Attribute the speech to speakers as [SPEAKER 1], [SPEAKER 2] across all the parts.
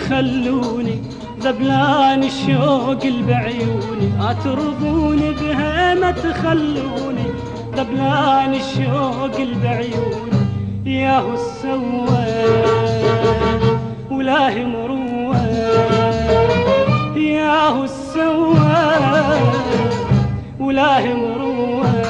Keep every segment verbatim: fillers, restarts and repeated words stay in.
[SPEAKER 1] تخلوني ذبلان الشوق بعيوني، اترضوني بها ما تخلوني ذبلان الشوق بعيوني. ياهو السواد ولا مروان، ياهو السواد ولا مروان،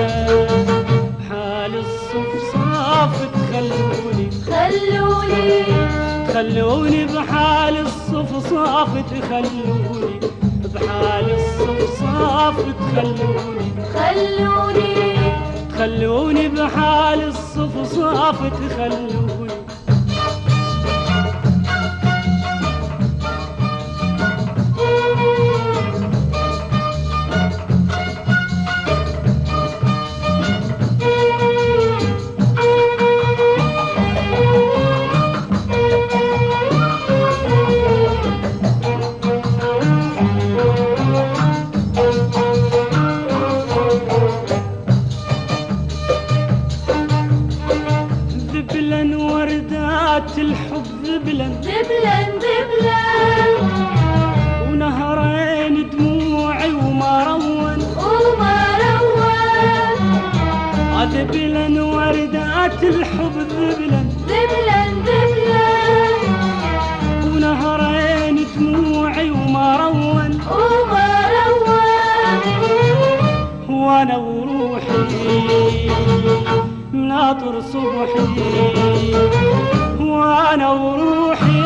[SPEAKER 1] بحال الصفصاف تخلوني
[SPEAKER 2] خلوني
[SPEAKER 1] خلوني بحال الصفصاف تخلوني، بحال الصفصاف تخلوني
[SPEAKER 2] خلوني
[SPEAKER 1] خلوني بحال الصفصاف تخلوني. ذبلن وردات الحب ذبلن
[SPEAKER 2] ذبلن ذبلن
[SPEAKER 1] ونهرين دموعي وما رون
[SPEAKER 2] وما روان.
[SPEAKER 1] ذبلن وردات الحب ذبلن
[SPEAKER 2] ذبلن ذبلن
[SPEAKER 1] ونهرين دموعي وما رون
[SPEAKER 2] وما روان.
[SPEAKER 1] وانا وروحي ناطر صبحي، وانا وروحي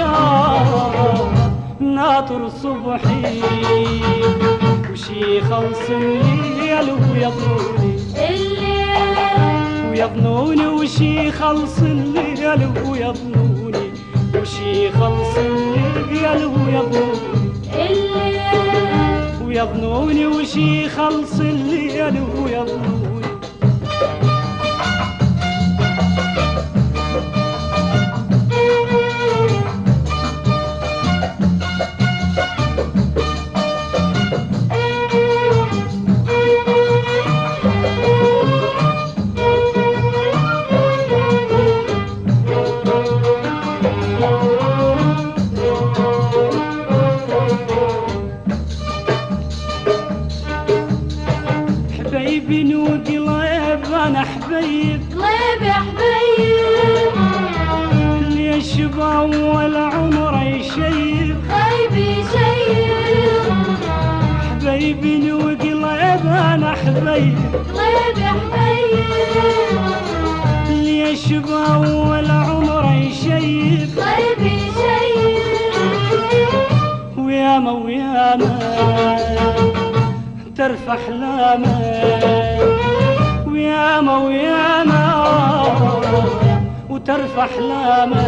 [SPEAKER 1] ناطر صبحي، وشي خلص الليل ويظنوني
[SPEAKER 2] الليل
[SPEAKER 1] ويظنوني، وشي خلص الليل ويظنوني، وشي خلص الليل ويظنوني
[SPEAKER 2] الليل
[SPEAKER 1] ويظنوني، وشي خلص الليل ويظنوني. حبيبي وقليب انا حبيب
[SPEAKER 2] قليب يا حبيب
[SPEAKER 1] اللي يشبع ولا عمره يشيب،
[SPEAKER 2] خيبي شيب
[SPEAKER 1] حبيبي وقليب انا حبيب
[SPEAKER 2] قليب يا حبيب
[SPEAKER 1] اللي يشبع ولا عمره يشيب،
[SPEAKER 2] خيبي شيب
[SPEAKER 1] وياما وياما ترفع احلامه، وياما وياما وترفع احلامه،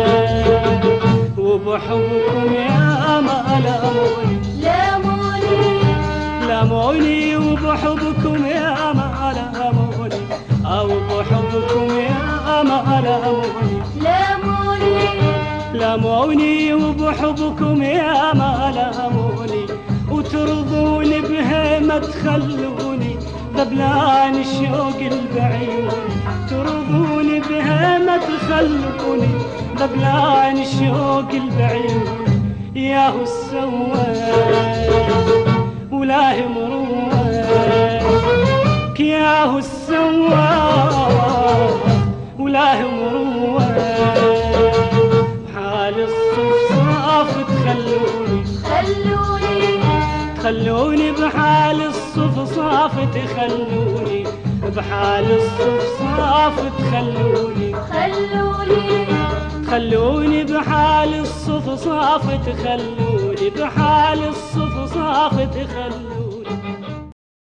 [SPEAKER 1] وبحبكم ياما لاموني
[SPEAKER 2] لاموني
[SPEAKER 1] لاموني، وبحبكم ياما لاموني، او بحبكم ياما لاموني
[SPEAKER 2] لاموني
[SPEAKER 1] لاموني، وبحبكم ياما لاموني، وترضوني بها ما تخلوني ذبلان الشوق البعيوني، ترضوني بها ما تخلوني ذبلان الشوق البعيوني. ياهو السواد ولا مروان، ياهو السواد ولا مروان، بحال الصفصاف تخلوني
[SPEAKER 2] خلوني
[SPEAKER 1] خلوني بحال الصفصاف تخلوني، بحال الصفصاف تخلوني
[SPEAKER 2] خلوني
[SPEAKER 1] خلوني بحال الصفصاف تخلوني، بحال الصفصاف تخلوني.